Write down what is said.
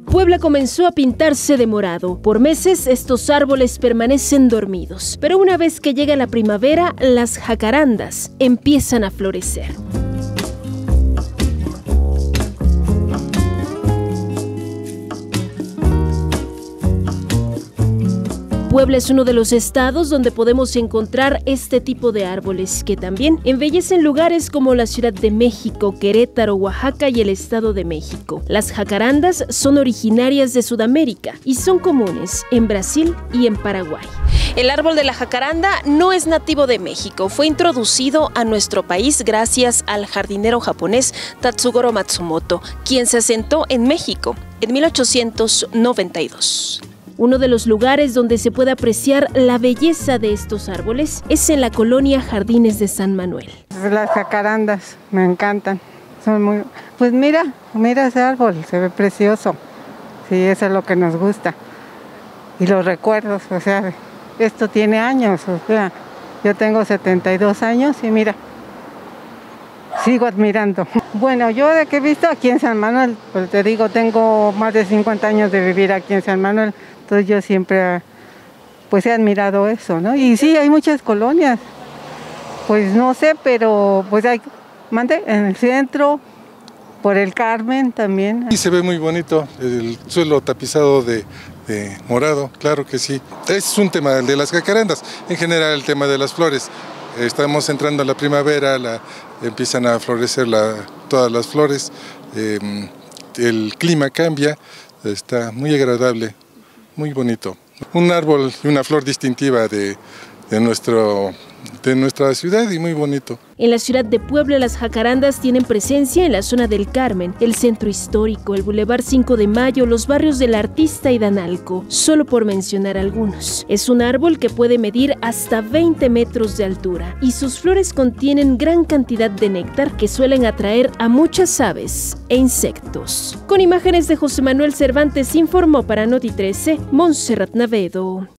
Puebla comenzó a pintarse de morado. Por meses estos árboles permanecen dormidos, pero una vez que llega la primavera, las jacarandas empiezan a florecer. Puebla es uno de los estados donde podemos encontrar este tipo de árboles, que también embellecen lugares como la Ciudad de México, Querétaro, Oaxaca y el Estado de México. Las jacarandas son originarias de Sudamérica y son comunes en Brasil y en Paraguay. El árbol de la jacaranda no es nativo de México, fue introducido a nuestro país gracias al jardinero japonés Tatsugoro Matsumoto, quien se asentó en México en 1892. Uno de los lugares donde se puede apreciar la belleza de estos árboles es en la colonia Jardines de San Manuel. Las jacarandas me encantan, son muy... Pues mira ese árbol, se ve precioso. Sí, eso es lo que nos gusta. Y los recuerdos, o sea, esto tiene años, o sea, yo tengo 72 años y mira, sigo admirando. Bueno, yo de que he visto aquí en San Manuel, pues te digo, tengo más de 50 años de vivir aquí en San Manuel. Entonces yo siempre pues he admirado eso, ¿no? Y sí, hay muchas colonias, pues no sé, pero pues hay, en el centro, por el Carmen también. Y se ve muy bonito, el suelo tapizado de morado, claro que sí. Es un tema de las jacarandas, en general el tema de las flores. Estamos entrando a la primavera, empiezan a florecer todas las flores, el clima cambia, está muy agradable. Muy bonito. Un árbol y una flor distintiva de nuestra ciudad y muy bonito. En la ciudad de Puebla, las jacarandas tienen presencia en la zona del Carmen, el Centro Histórico, el Boulevard 5 de Mayo, los barrios del Artista y Danalco, solo por mencionar algunos. Es un árbol que puede medir hasta 20 metros de altura y sus flores contienen gran cantidad de néctar que suelen atraer a muchas aves e insectos. Con imágenes de José Manuel Cervantes informó para Noti 13, Montserrat Navedo.